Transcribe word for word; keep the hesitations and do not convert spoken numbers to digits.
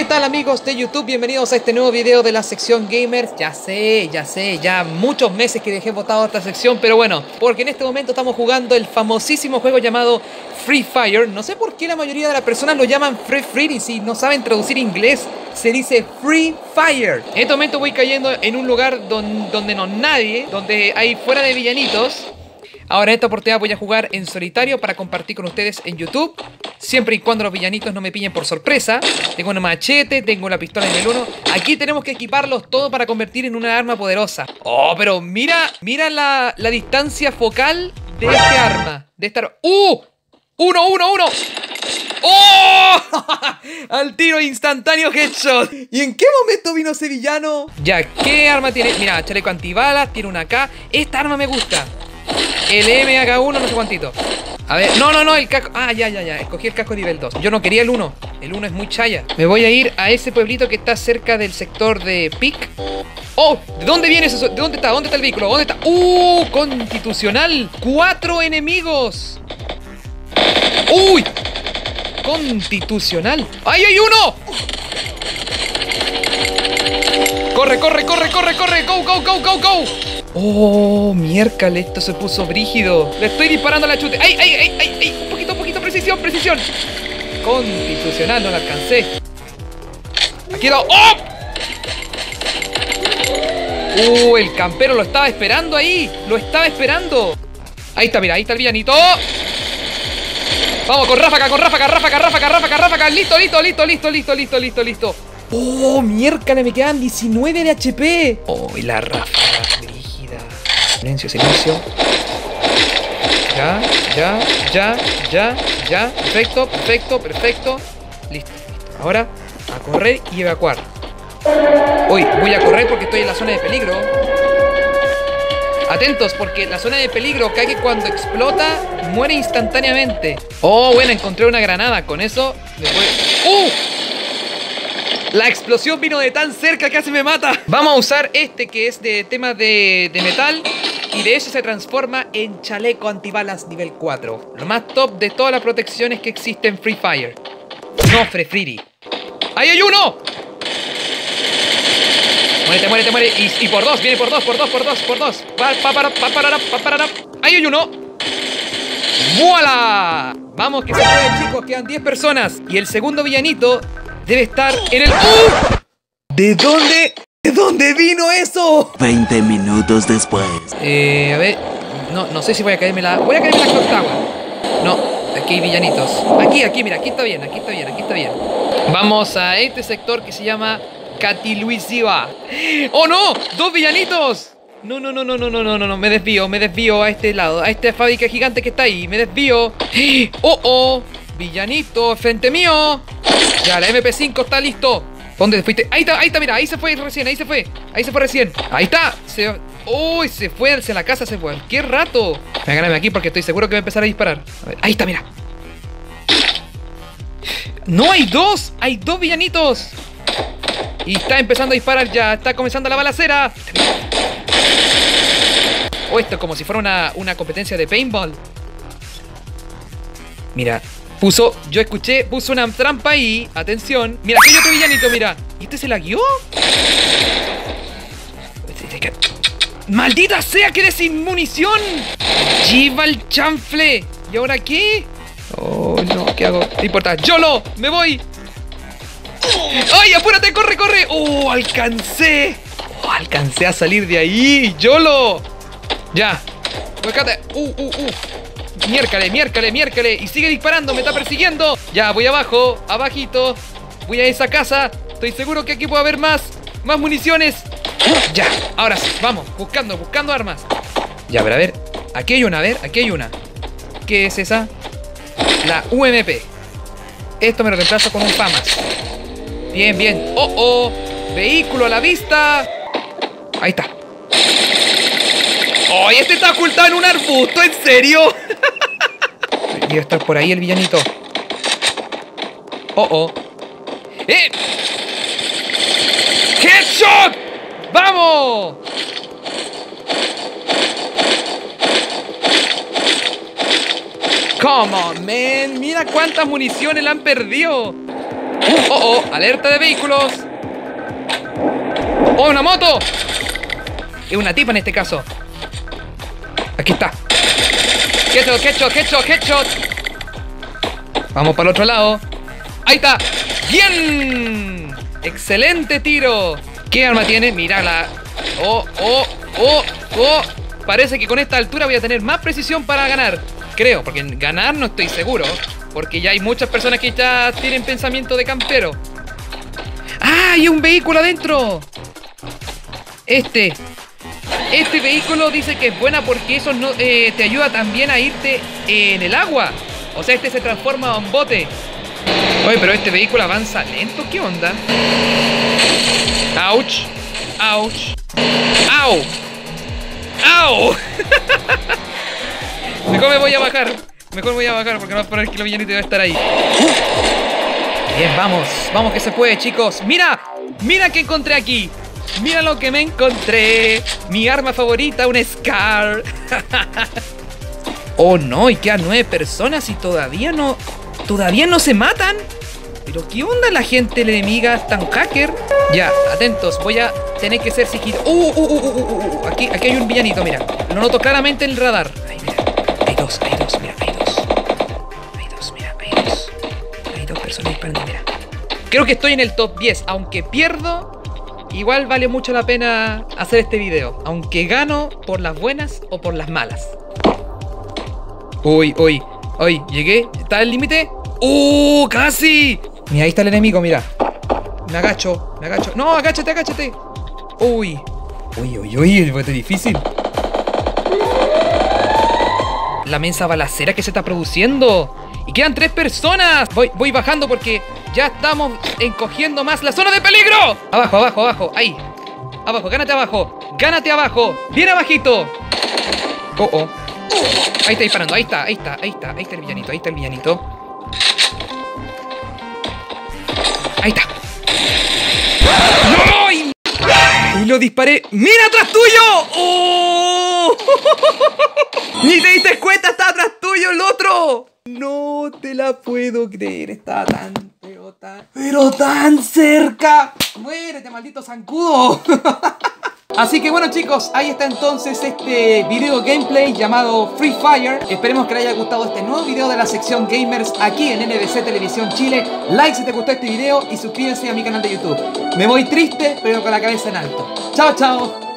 ¿Qué tal amigos de YouTube? Bienvenidos a este nuevo video de la sección Gamers. Ya sé, ya sé, ya muchos meses que dejé botado esta sección, pero bueno, porque en este momento estamos jugando el famosísimo juego llamado Free Fire. No sé por qué la mayoría de las personas lo llaman Free Fire y si no saben traducir inglés se dice Free Fire. En este momento voy cayendo en un lugar don, donde no nadie, donde hay fuera de villanitos. Ahora en esta oportunidad voy a jugar en solitario para compartir con ustedes en YouTube, siempre y cuando los villanitos no me pillen por sorpresa. Tengo un machete, tengo la pistola en el uno. Aquí tenemos que equiparlos todo para convertir en una arma poderosa. Oh, pero mira, mira la, la distancia focal de este arma. De esta arma. ¡Uh! ¡Uno, uno, uno! ¡Oh! Al tiro instantáneo headshot. ¿Y en qué momento vino ese villano? Ya, ¿qué arma tiene? Mira, chaleco antibalas, tiene una K. Esta arma me gusta. El M H uno, no sé cuántito. A ver, no, no, no, el casco. Ah, ya, ya, ya, escogí el casco nivel dos. Yo no quería el uno, el uno es muy chaya. Me voy a ir a ese pueblito que está cerca del sector de Pic. Oh, ¿de dónde viene eso? ¿De dónde está? ¿Dónde está el vehículo? ¿Dónde está? ¡Uh! Constitucional. Cuatro enemigos. ¡Uy! Constitucional. ¡Ahí hay uno! Corre, corre, corre, corre, corre. Go, go, go, go, go. Oh, miércoles, esto se puso brígido. Le estoy disparando a la chute. ¡Ay, ay, ay, ay, ay! Un poquito, un poquito, precisión, precisión. Constitucional, no la alcancé. Aquí lo... ¡Oh! Uh, el campero lo estaba esperando ahí. Lo estaba esperando. Ahí está, mira, ahí está el villanito. Vamos, con ráfaga, con ráfaga, ráfaga, ráfaga, ráfaga, ráfaga. Listo, listo, listo, listo, listo, listo, listo, listo. Oh, miércoles, me quedan diecinueve de H P. Oh, y la ráfaga. Silencio, silencio. Ya, ya, ya, ya, ya. Perfecto, perfecto, perfecto. Listo, listo. Ahora a correr y evacuar. Uy, voy a correr porque estoy en la zona de peligro. Atentos, porque la zona de peligro cae que cuando explota muere instantáneamente. Oh, bueno, encontré una granada. Con eso me voy... ¡Uh! La explosión vino de tan cerca que casi me mata. Vamos a usar este que es de temas de, de metal. Y de eso se transforma en chaleco antibalas nivel cuatro. Lo más top de todas las protecciones que existen en Free Fire. No Free Fire. ¡Ahí hay uno! Muérete, muérete, muérete. Y, y por dos, viene por dos, por dos, por dos, por dos. Pa, pa, para, pa, para, pa, para. ¡Ahí hay uno! ¡Vuela! Vamos, que se puede, chicos. Quedan diez personas. Y el segundo villanito debe estar en el... ¡Uh! ¿De dónde? ¿De dónde vino eso? veinte minutos después. Eh, a ver. No, no sé si voy a caerme la... Voy a caerme la Clock Tower. No, aquí hay villanitos. Aquí, aquí, mira, aquí está bien, aquí está bien, aquí está bien. Vamos a este sector que se llama Catiluisiva. ¡Oh, no! ¡Dos villanitos! No, no, no, no, no, no, no, no, no. Me desvío, me desvío a este lado, a esta fábrica gigante que está ahí. Me desvío. ¡Oh, oh! Villanito, frente mío. Ya, la M P cinco está listo. ¿Dónde fuiste? Ahí está, ahí está, mira, ahí se fue recién, ahí se fue. Ahí se fue recién. Ahí está. Se... Uy, se fue hacia la casa hace cualquier rato. Me gáname aquí porque estoy seguro que va a empezar a disparar. A ver, ahí está, mira. No, hay dos. Hay dos villanitos. Y está empezando a disparar ya. Está comenzando la balacera. Oh, esto es como si fuera una, una competencia de paintball. Mira. Puso, yo escuché, puso una trampa ahí. Atención. Mira, aquí hay otro villanito, mira. ¿Y este se la guió? ¡Maldita sea, quedé sin munición! ¡Lleva el chanfle! ¿Y ahora qué? Oh, no, ¿qué hago? No importa. ¡Yolo! ¡Me voy! ¡Ay, apúrate! ¡Corre, corre! ¡Oh, alcancé! Oh, alcancé a salir de ahí. ¡Yolo! Ya. Búscate. ¡Uh, uh, uh! Miércale, miércale, miércale. Y sigue disparando, me está persiguiendo. Ya, voy abajo, abajito. Voy a esa casa. Estoy seguro que aquí puede haber más Más municiones. Ya, ahora sí, vamos, buscando, buscando armas. Ya, a ver, a ver. Aquí hay una, a ver, aquí hay una. ¿Qué es esa? La U M P. Esto me lo reemplazo con un FAMAS. Bien, bien. Oh, oh, vehículo a la vista. Ahí está. ¡Oh, este está ocultado en un arbusto! ¿En serio? Debe estar por ahí el villanito. Oh, oh. ¡Eh! ¡Headshot! ¡Vamos! Come on, man. Mira cuántas municiones le han perdido. Oh, oh, alerta de vehículos. Oh, una moto. Es una tipa en este caso. Aquí está. Headshot, headshot, headshot, headshot. Vamos para el otro lado. Ahí está. ¡Bien! Excelente tiro. ¿Qué arma tiene? Mírala. Oh, oh, oh, oh. Parece que con esta altura voy a tener más precisión para ganar. Creo, porque en ganar no estoy seguro. Porque ya hay muchas personas que ya tienen pensamiento de campero. ¡Ah! ¡Hay un vehículo adentro! Este. Este vehículo dice que es buena porque eso no, eh, te ayuda también a irte eh, en el agua. O sea, este se transforma en bote. Oye, pero este vehículo avanza lento. ¿Qué onda? ¡Auch! ¡Auch! ¡Au! ¡Au! Mejor me voy a bajar. Mejor voy a bajar porque no va a esperar que el villanito debe estar ahí. Bien, vamos. Vamos que se puede, chicos. ¡Mira! ¡Mira qué encontré aquí! ¡Mira lo que me encontré! Mi arma favorita, un Scar. Oh no, y quedan nueve personas y todavía no... ¿Todavía no se matan? ¿Pero qué onda la gente enemiga tan hacker? Ya, atentos, voy a tener que ser sigiloso. Uh, uh, uh, uh, uh, uh, aquí, aquí hay un villanito, mira. Lo noto claramente en el radar. Ahí, mira. Hay dos, hay dos, mira, hay dos. Hay dos, mira, hay dos. Hay dos personas disparando, mira. Creo que estoy en el top diez, aunque pierdo... Igual vale mucho la pena hacer este video, aunque gano por las buenas o por las malas. Uy, uy, uy, llegué. ¿Está el límite? ¡Uh! ¡Casi! Mira, ahí está el enemigo, mira. Me agacho, me agacho. ¡No, agáchate, agáchate! Uy. Uy, uy, uy, fue difícil. La mensa balacera que se está produciendo. Y quedan tres personas. Voy, voy bajando porque ya estamos encogiendo más la zona de peligro. Abajo, abajo, abajo. Ahí. Abajo, gánate abajo. Gánate abajo. Bien abajito. Oh, oh. Ahí está disparando. Ahí está, ahí está, ahí está. Ahí está el villanito, ahí está el villanito. Ahí está. ¡No! Y, y lo disparé. ¡Mira atrás tuyo! ¡Oh! ¡Ni te diste cuenta! ¡Está atrás tuyo el otro! No te la puedo creer. Está tan, pero tan, pero tan cerca. ¡Muérete, maldito zancudo! Así que bueno, chicos, ahí está entonces este video gameplay llamado Free Fire. Esperemos que les haya gustado este nuevo video de la sección Gamers aquí en N B C Televisión Chile. Like si te gustó este video y suscríbanse a mi canal de YouTube. Me voy triste, pero con la cabeza en alto. Chao, chao.